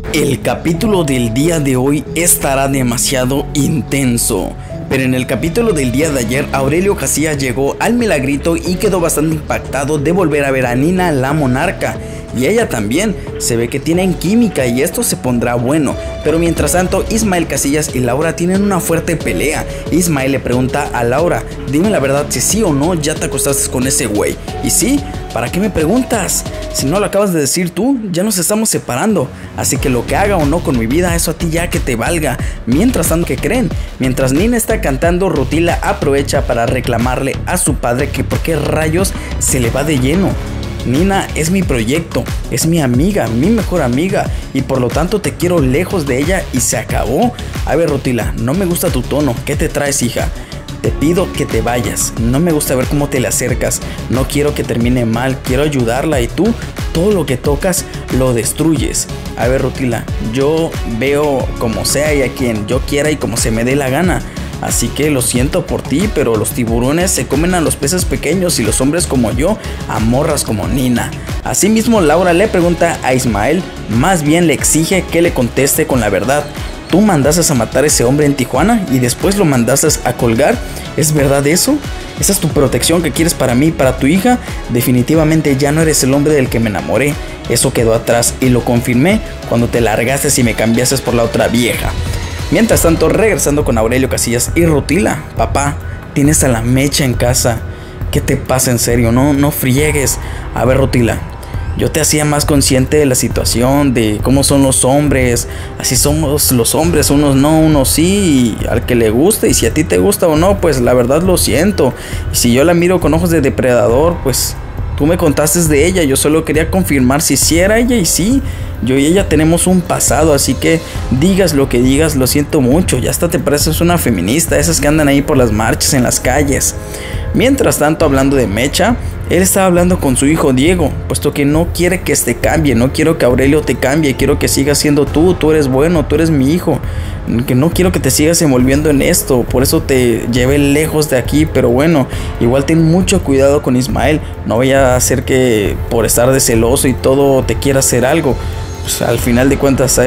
El capítulo del día de hoy estará demasiado intenso. Pero en el capítulo del día de ayer, Aurelio Casillas llegó al Milagrito y quedó bastante impactado de volver a ver a Nina, la monarca. Y ella también, se ve que tienen química y esto se pondrá bueno. Pero mientras tanto, Ismael Casillas y Laura tienen una fuerte pelea. Ismael le pregunta a Laura, dime la verdad si sí o no ya te acostaste con ese güey. Y sí, ¿para qué me preguntas? Si no lo acabas de decir tú, ya nos estamos separando. Así que lo que haga o no con mi vida, eso a ti ya que te valga. Mientras tanto, ¿qué creen? Mientras Nina está cantando, Rutila aprovecha para reclamarle a su padre que por qué rayos se le va de lleno. Nina es mi proyecto, es mi amiga, mi mejor amiga, y por lo tanto te quiero lejos de ella y se acabó. A ver, Rutila, no me gusta tu tono, ¿qué te traes, hija? Te pido que te vayas, no me gusta ver cómo te le acercas, no quiero que termine mal, quiero ayudarla y tú todo lo que tocas lo destruyes. A ver, Rutila, yo veo como sea y a quien yo quiera y como se me dé la gana. Así que lo siento por ti, pero los tiburones se comen a los peces pequeños y los hombres como yo a morras como Nina. Asimismo, Laura le pregunta a Ismael, más bien le exige que le conteste con la verdad. ¿Tú mandaste a matar a ese hombre en Tijuana y después lo mandaste a colgar? ¿Es verdad eso? ¿Esa es tu protección que quieres para mí y para tu hija? Definitivamente ya no eres el hombre del que me enamoré. Eso quedó atrás y lo confirmé cuando te largaste y me cambiaste por la otra vieja. Mientras tanto, regresando con Aurelio Casillas y Rutila, papá, tienes a la Mecha en casa. ¿Qué te pasa en serio? No friegues. A ver, Rutila, yo te hacía más consciente de la situación, de cómo son los hombres. Así somos los hombres, unos no, unos sí, y al que le guste. Y si a ti te gusta o no, pues la verdad lo siento. Y si yo la miro con ojos de depredador, pues tú me contaste de ella, yo solo quería confirmar si sí era ella y sí, yo y ella tenemos un pasado, así que digas lo que digas, lo siento mucho, ya hasta te pareces una feminista, esas que andan ahí por las marchas en las calles. Mientras tanto, hablando de Mecha, él estaba hablando con su hijo Diego, puesto que no quiere que te cambie, no quiero que Aurelio te cambie, quiero que sigas siendo tú eres bueno, tú eres mi hijo, que no quiero que te sigas envolviendo en esto, por eso te llevé lejos de aquí, pero bueno, igual ten mucho cuidado con Ismael, no vaya a hacer que por estar de celoso y todo te quiera hacer algo. Pues al final de cuentas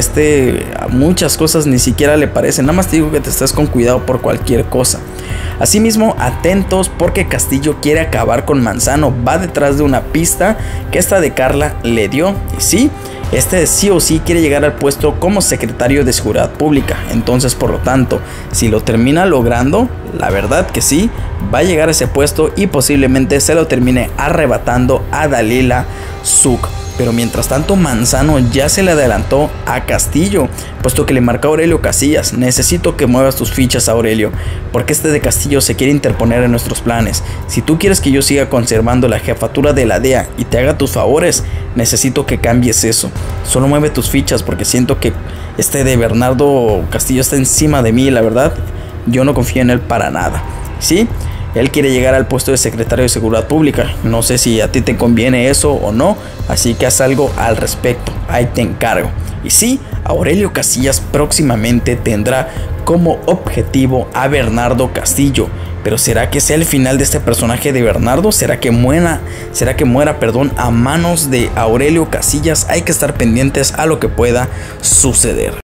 a muchas cosas ni siquiera le parecen, nada más te digo que te estés con cuidado por cualquier cosa. Asimismo, atentos porque Castillo quiere acabar con Manzano, va detrás de una pista que esta de Carla le dio, y sí, sí o sí quiere llegar al puesto como secretario de Seguridad Pública. Entonces, por lo tanto, si lo termina logrando, la verdad que sí, va a llegar a ese puesto y posiblemente se lo termine arrebatando a Dalila Zuc. Pero mientras tanto, Manzano ya se le adelantó a Castillo, puesto que le marcó a Aurelio Casillas. Necesito que muevas tus fichas, Aurelio, porque este de Castillo se quiere interponer en nuestros planes. Si tú quieres que yo siga conservando la jefatura de la DEA y te haga tus favores, necesito que cambies eso. Solo mueve tus fichas porque siento que este de Bernardo Castillo está encima de mí, la verdad, yo no confío en él para nada. ¿Sí? Él quiere llegar al puesto de secretario de Seguridad Pública. No sé si a ti te conviene eso o no, así que haz algo al respecto. Ahí te encargo. Y sí, Aurelio Casillas próximamente tendrá como objetivo a Bernardo Castillo. Pero ¿será que sea el final de este personaje de Bernardo? ¿Será que muera a manos de Aurelio Casillas? Hay que estar pendientes a lo que pueda suceder.